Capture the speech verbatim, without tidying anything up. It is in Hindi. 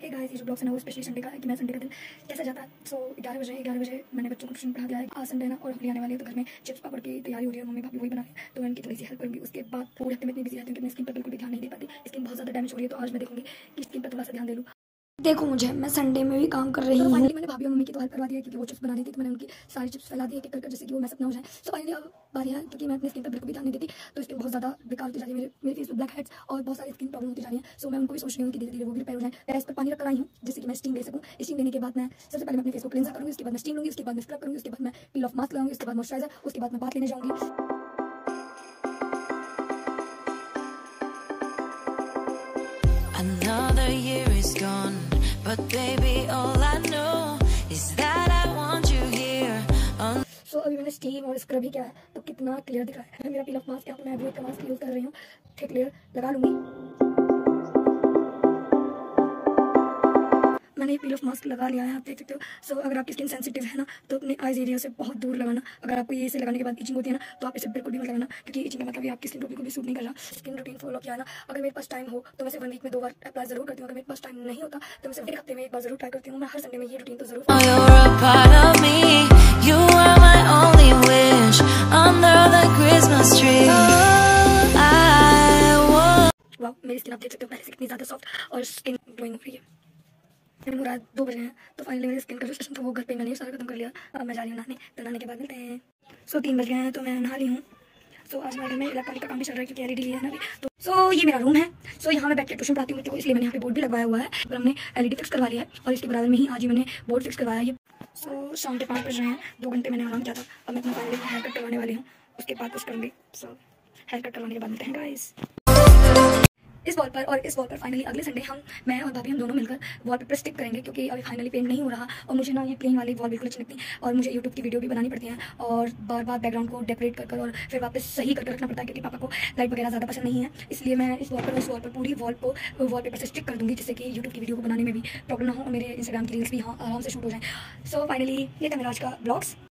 हे गाइस, ये जो ब्लॉग है ना वो स्पेशली संडे का है कि मैं संडे का दिन कैसा जाता है। सो ग्यारह बजे ग्यारह बजे मैंने बच्चों को ट्यूशन पढ़ा दिया है। आज संडे ना और होली आने वाली है तो घर में चिप्स पापड़ की तैयारी हो रही है। मम्मी भाभी वही बना रही है तो मैं उनकी थोड़ी सी हेल्प करूँगी। उसके बाद पूरे हफ्ते में इतनी बिजी रहती हूँ कि मैं स्किन पर बिल्कुल भी ध्यान नहीं दे पाती। स्किन बहुत ज़्यादा डैमेज हो रही है तो आज मैं देखूँगी कि स्किन पर थोड़ा सा ध्यान दे लूँ। देखो मुझे, मैं संडे में भी काम कर रही हूँ। फाइनली मैंने भाभी और मम्मी की तो हेल्प करवा दी है क्योंकि वो चिप्स बना दी थी तो मैंने उनकी सारी चिप्स फैला दी है कर कर जैसे कि वो मैसअप ना हो जाए। सो फाइनली अब बारी है क्योंकि मैं अपनी स्किन पर बिल्कुल भी ध्यान नहीं देती तो स्किन बहुत ज़्यादा बेकार होती जा रही है। मेरे मेरे फेस पर ब्लैक हेड्स और बहुत सारी स्किन प्रॉब्लम होती जा रही है। सो मैं उनको भी सोच रही हूँ कि धीरे धीरे वो भी रिपेयर हो जाए। मैं इस पर पानी रख कर आई हूँ जिससे कि मैं स्टीम ले सकूँ। स्टीम लेने के बाद मैं सबसे पहले मैं अपने फेस को क्लींजर करूँगी, उसके बाद मैं स्टीम लूँगी, उसके बाद मैं स्क्रब करूँगी, उसके बाद मैं पील ऑफ मास्क लगाऊंगी, उसके बाद मॉइस्चराइजर, उसके बाद मैं बात लेने जाऊँगी। Another year is gone, but baby, all I know is that I want you here. So so, अभी मैंने स्टीम और स्क्रब ही किया है तो कितना क्लियर दिख रहा है। मेरा पील ऑफ मास्क यहाँ पे मैं ब्यूटी का मास्क यूज़ कर रही हूँ। थिक लेयर लगा लूँगी। मैंने पील ऑफ मास्क लगा लिया है, आप देख सकते हो। सो so, अगर आपकी स्किन सेंसिटिव है ना तो अपने आइज एरिया से बहुत दूर लगाना। अगर आपको ये इसे लगाने के बाद इचिंग होती है ना तो आप इसे बिल्कुल भी मत लगाना क्योंकि इचिंग का मतलब ये आपकी स्किन को बिल्कुल भी सूट नहीं कर रहा। स्किन रूटीन फॉलो किया है ना, अगर मेरे पास टाइम हो तो मैं सिर्फ वन वीक में दो बार अप्लाई जरूर करती हूँ। अगर मेरे पास टाइम नहीं होता तो मैं सिर्फ एक हफ्ते में एक बार जरूर ट्राई करती हूँ। मैं हर संडे में ये रूटीन तो जरूर। वाह, मेरी स्किन आप देख सकते हो पहले से कितनी ज़्यादा सॉफ्ट और स्किन ग्लोइंग हो रही है। मैंने पूरा दो बजे हैं तो फाइनली मेरी स्किन का जो सेशन था वो घर पे मैंने सारा खत्म कर लिया। अब मैं जा रही हूँ नहाने, तो नहाने के बाद मिलते हैं। सो तीन बज गए हैं तो मैं नहा ली हूँ। सो आज हमारे घर में इलेक्ट्रॉनिक का काम भी चल रहा है क्योंकि एलईडी लिया है ना अभी। तो सो ये मेरा रूम है। सो यहाँ मैं बैठ के ट्यूशन पढ़ाती हूँ बच्चों को, इसलिए मैंने यहाँ पे बोर्ड भी लगवाया हुआ है और हमने एलईडी फिक्स करवा लिया है और इसके बराबर में ही आज ही मैंने बोर्ड फिक्स करवाया है। सो शाम के पाँच बज रहे हैं, दो घंटे मैंने आराम किया था। अब मैं अपना फाइनली हेयर कट करवाने वाली हूँ, उसके बाद कुछ करूँगी। सो हेयर कट करवाने के बाद मिलते हैं गाइस। इस वॉल पर और इस वॉल पर फाइनली अगले संडे हम मैं और भाभी हम दोनों मिलकर वॉल पेपर स्टिक करेंगे क्योंकि अभी फाइनली पेंट नहीं हो रहा और मुझे ना ये प्लेन वाली वॉल बिल्कुल अच्छी लगती है और मुझे यूट्यूब की वीडियो भी बनानी पड़ती है और बार बार बैकग्राउंड को डेकोरेट कर कर और फिर वापस सही करके रखना पड़ता है क्योंकि पापा को लाइट वगैरह ज़्यादा पसंद नहीं है। इसलिए मैं इस वॉल पर इस वॉल पर पूरी वॉल को वॉल पेपर से स्टिक कर दूँगी जिससे कि यूट्यूब की वीडियो को बनाने में भी प्रॉब्लम ना हो और मेरे इंस्टाग्राम की रील्स भी हाँ आराम से शूट हो जाए। सो फाइनली ये था मेरा आज का ब्लॉग्स।